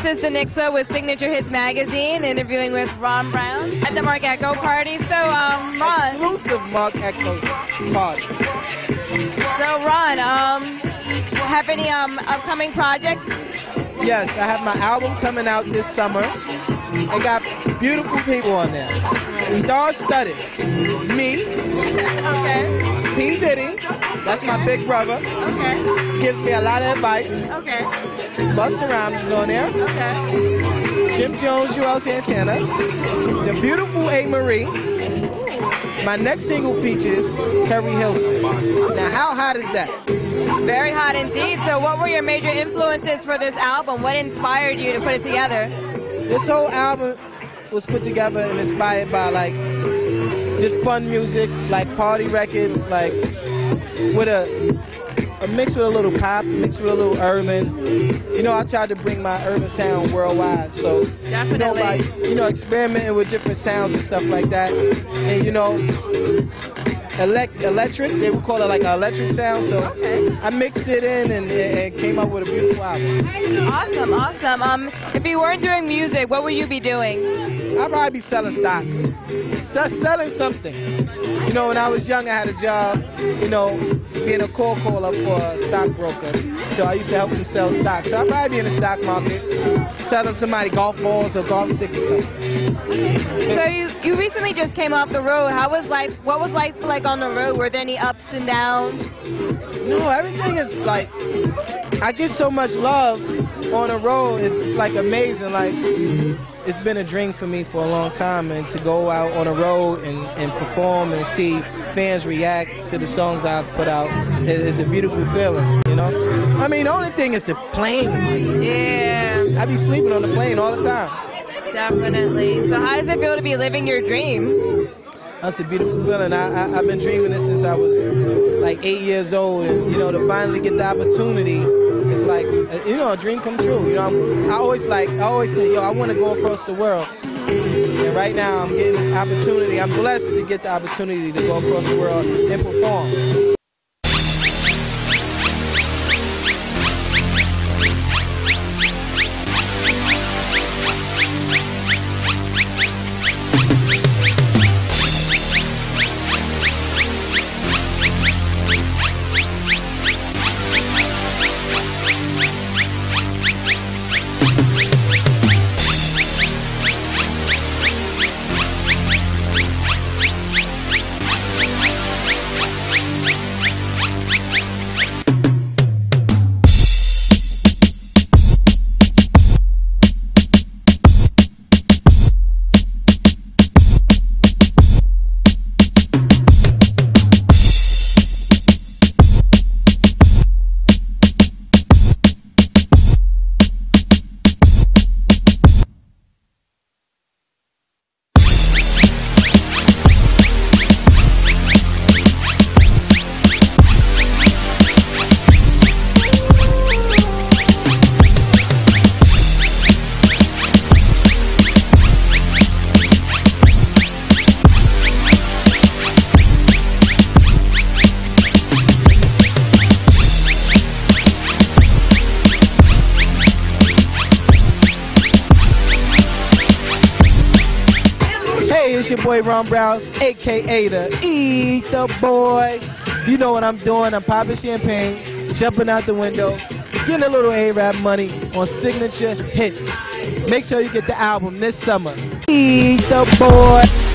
is Danixa with Signature Hits Magazine, interviewing with Ron Brown at the Mark Echo party. So, Ron. Exclusive Mark Echo party. So, Ron, have any upcoming projects? Yes, I have my album coming out this summer. I got beautiful people on there. Star-studded. Me. Okay. P. Diddy. That's my big brother. Okay. Gives me a lot of advice. Okay. Busta Rhymes is on there. Okay. Jim Jones, Joel Santana. The beautiful A. Marie. My next single features Keri Hilson. Now, how hot is that? Very hot indeed. So what were your major influences for this album? What inspired you to put it together? This whole album was put together and inspired by, like, just fun music, like party records, like, with a mix with a little pop, mixed with a little urban. You know, I tried to bring my urban sound worldwide, so definitely, experimenting with different sounds and stuff like that. And electric, they would call it like an electric sound. So I mixed it in and came up with a beautiful album. Awesome, awesome. If you weren't doing music, what would you be doing? I'd probably be selling stocks, selling something. You know, when I was young, I had a job, being a call caller for a stockbroker. So I used to help them sell stocks. So I'd probably be in the stock market, selling somebody golf balls or golf sticks or something. So you recently just came off the road. What was life like on the road? Were there any ups and downs? No, everything is like, I get so much love on the road. It's like amazing. Like, it's been a dream for me for a long time, and to go out on the road and perform and see fans react to the songs I've put out is a beautiful feeling, I mean, the only thing is the planes. Yeah. I be sleeping on the plane all the time. Definitely. So how does it feel to be living your dream? That's a beautiful feeling. I've been dreaming this since I was like 8 years old, and to finally get the opportunity, it's like a dream come true. I always say, I want to go across the world, and right now I'm getting the opportunity. I'm blessed to get the opportunity to go across the world and perform. It's your boy Ron Brown, a.k.a. the Ether Boy. You know what I'm doing. I'm popping champagne, jumping out the window, getting a little A-Rap money on Signature Hits. Make sure you get the album this summer. Ether Boy.